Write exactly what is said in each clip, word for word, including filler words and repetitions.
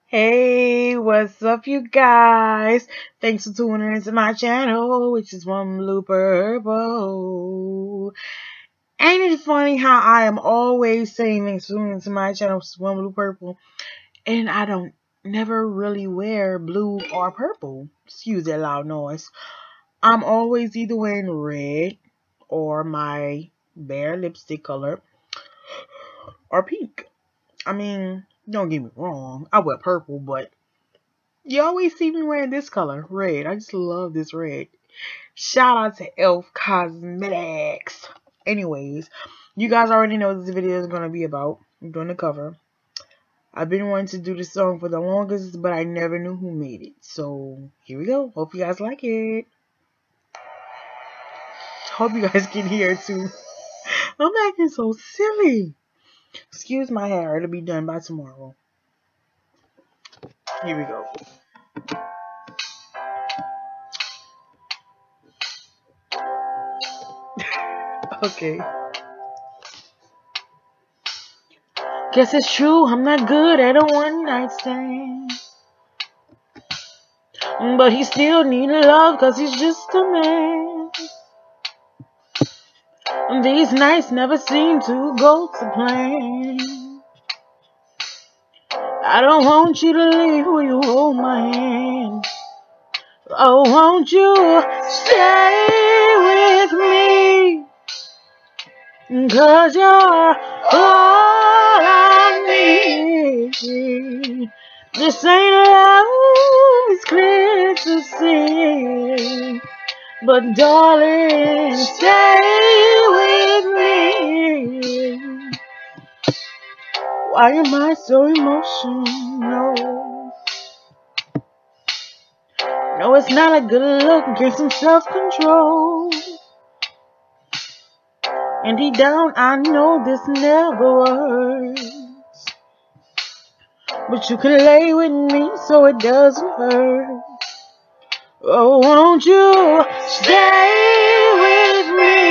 Hey, what's up, you guys? Thanks for tuning into my channel, which is One Blue Purple. Ain't it funny how I am always saying thanks for tuning into my channel, which is One Blue Purple, and I don't never really wear blue or purple. Excuse that loud noise. I'm always either wearing red or my bare lipstick color or pink. I mean, don't get me wrong, I wear purple, but you always see me wearing this color, red. I just love this red. Shout out to e l f Cosmetics. Anyways, you guys already know what this video is going to be about. I'm doing the cover. I've been wanting to do this song for the longest, but I never knew who made it. So, here we go. Hope you guys like it. Hope you guys can hear it too. I'm acting so silly. Excuse my hair. It'll be done by tomorrow. Here we go. Okay. Guess it's true, I'm not good at a one night stand. But he still need love cause he's just a man. And these nights never seem to go to plan. I don't want you to leave, will you hold my hand? Oh, won't you stay with me? Cause you're all I need. This ain't love, it's clear to see. But darling, stay with me. Why am I so emotional? No, it's not a good look, get some self-control. And deep down, I know this never works. But you can lay with me so it doesn't hurt. Oh, won't you stay with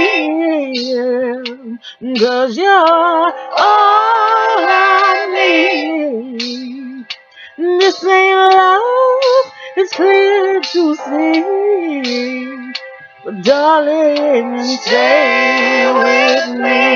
me? Cause you're all I need. This ain't love, it's clear to see. But darling, stay with me.